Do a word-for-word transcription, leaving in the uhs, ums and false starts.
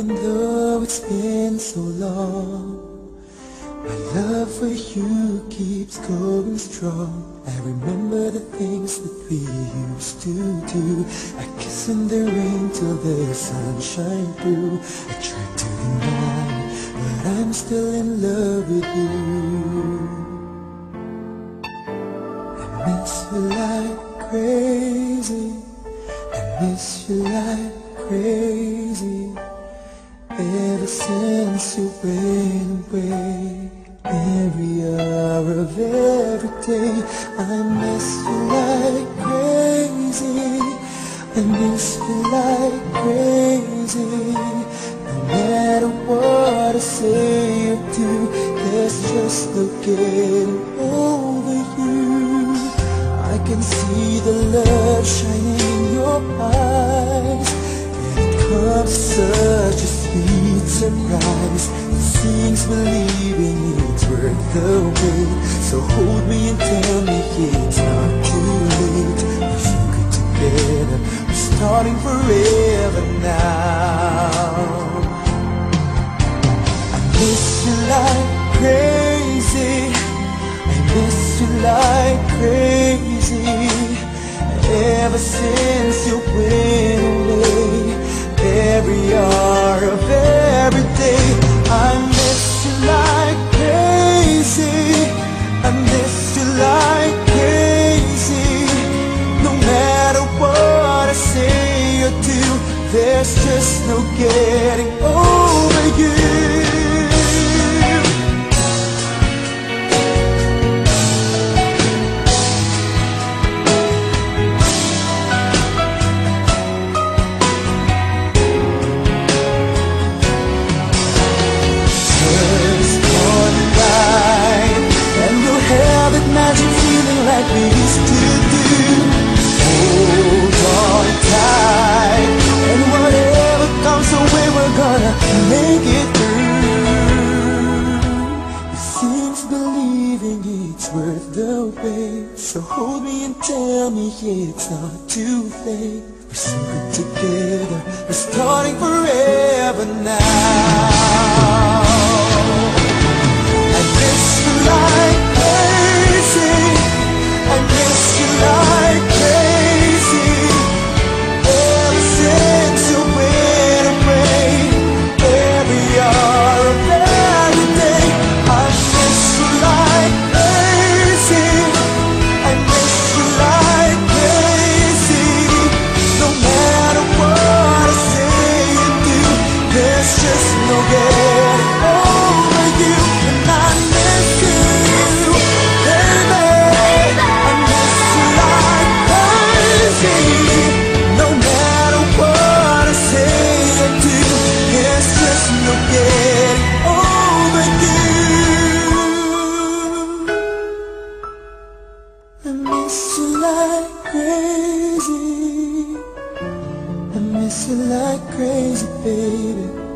Even though it's been so long, my love for you keeps going strong. I remember the things that we used to do, like kissing the rain till the sun shine through. I tried to deny, but I'm still in love with you. I miss you like crazy, I miss you like crazy. Ever since you went away, every hour of every day, I miss you like crazy, I miss you like crazy. No matter what I say or do, there's just no getting over you. I can see the love shining in your eyes, and it comes such a sweet surprise. It seems believing it's worth the wait. So hold me and tell me it's not too late. We're so good together, we're starting forever now. I miss you like crazy, I miss you like crazy. Ever since you went away, every hour of every day, I miss you like crazy, I miss you like crazy. No matter what I say or do, there's just no getting over you. Like we used to do, hold on tight, and whatever comes our way, we're gonna make it through. It seems believing it's worth the wait. So hold me and tell me it's not too late. We're so good together, we're starting forever now. I miss you like crazy, I miss you like crazy. Ever since you went away, every hour of every day, I miss you like crazy, I miss you like crazy. No matter what I say and do, there's just no getting over you. And I miss you, baby. No matter what I say or do, there's just no getting over you. I miss you like crazy, I miss you like crazy, baby.